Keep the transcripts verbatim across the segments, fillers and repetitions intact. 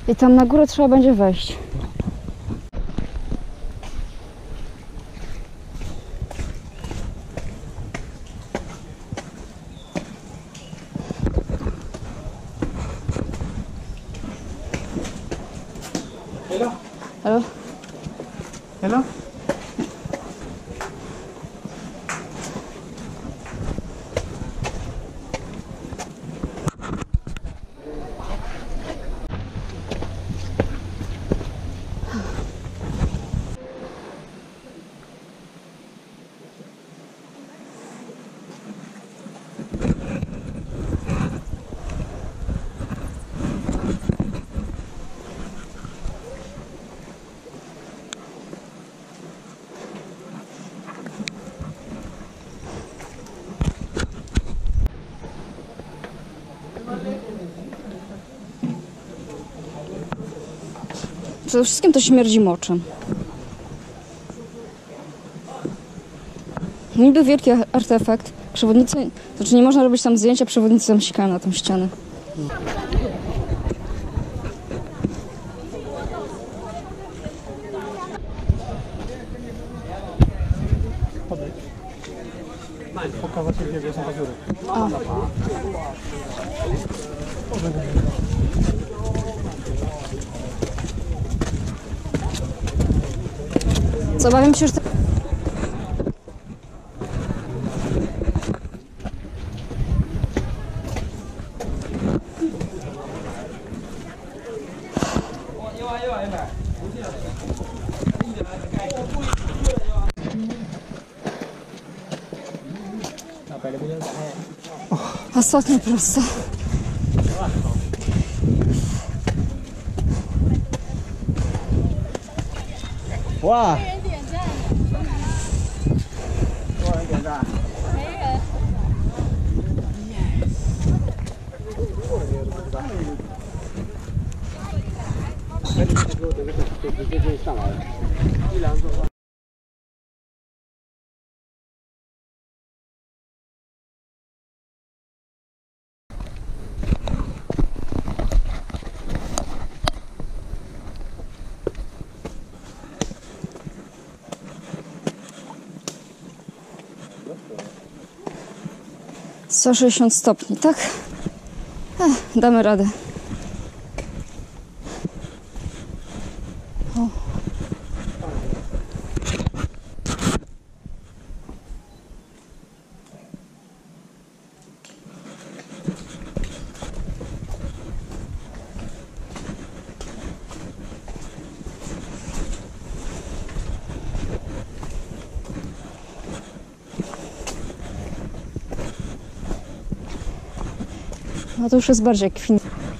I tam na górę trzeba będzie wejść. Hello? Hello? Hello? Przede wszystkim to śmierdzi moczem. Niby wielki artefakt. Przewodnicy... Znaczy nie można robić tam zdjęcia, przewodnicy tam sikają na tą ścianę. Podejdź. Pokazać jakie są pazury. A. Co, obawiam się, że... To... Ostatnio prosto. Wow! sto sześćdziesiąt stopni, tak? Ech, damy radę. O. No to już jest bardziej kwin.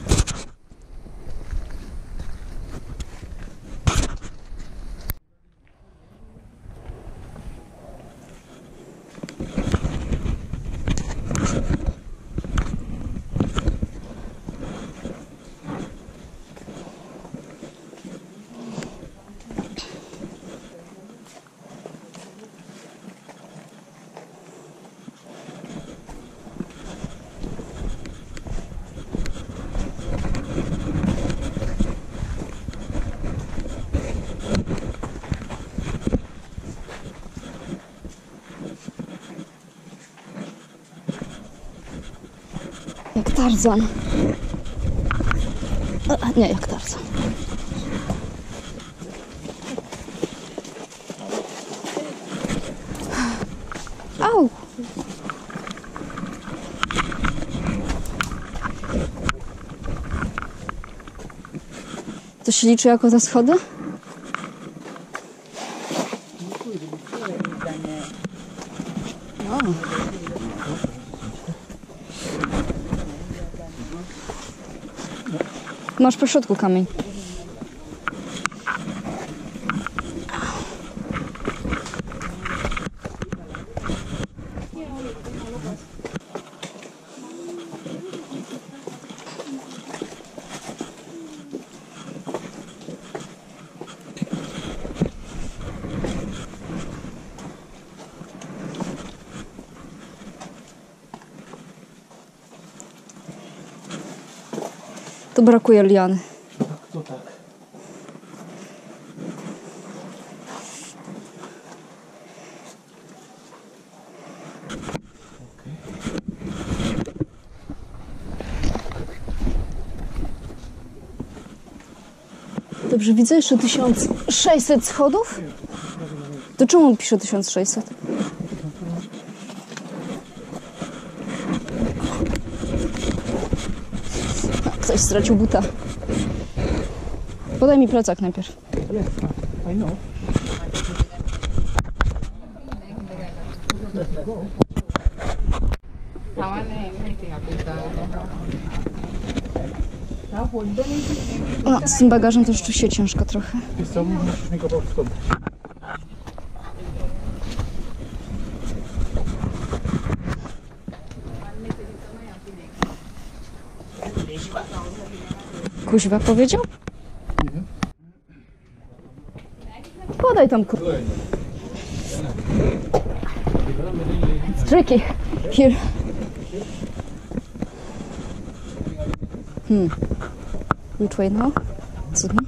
Jak Tarzan. A, nie, jak Tarzan. Au! To się liczy jako te schody? No. Masz po środku kamień. Tu brakuje liany. To tak. Dobrze, widzę jeszcze tysiąc sześćset schodów? To czemu on pisze tysiąc sześćset? Ktoś stracił buta. Podaj mi plecak najpierw. I know. No, z tym bagażem to rzeczywiście ciężko trochę. Wiesz co, musisz mi go po prostu. Kuźwa powiedział? Nie wiem. Podaj tam ku... It's tricky. Here. Hmm. Which way now? Co tu?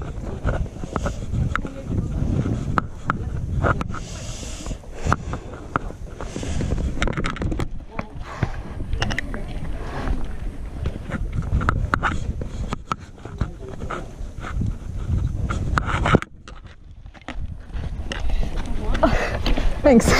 Thanks.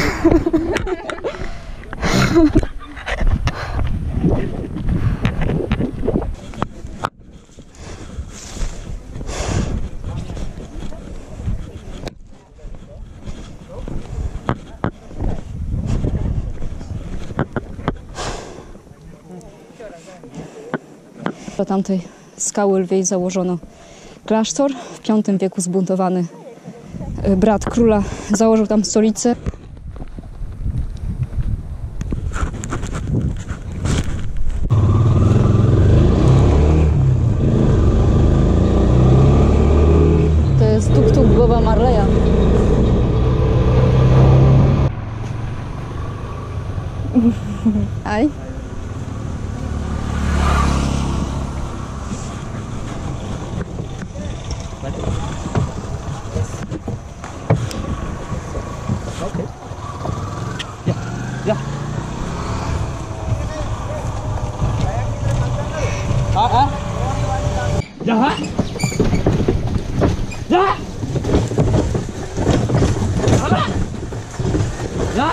Do tamtej skały lwiej założono klasztor. W piątym wieku zbuntowany brat króla założył tam stolicę. To jest tuk-tuk głowa Marleya. Aj. Ja. Ah, ah. Ja. Ja. Ja.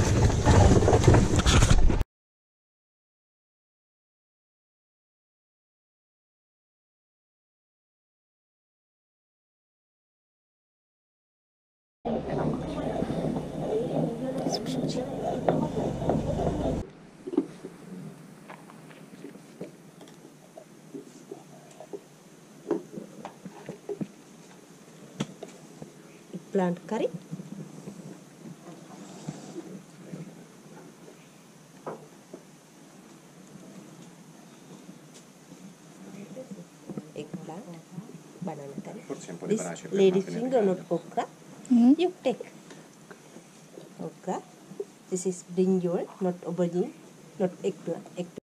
Plant curry. Eggplant, banana curry. This lady's finger, not okra. Mhm. You take okra. This is brinjal, not aubergine, not eggplant. eggplant.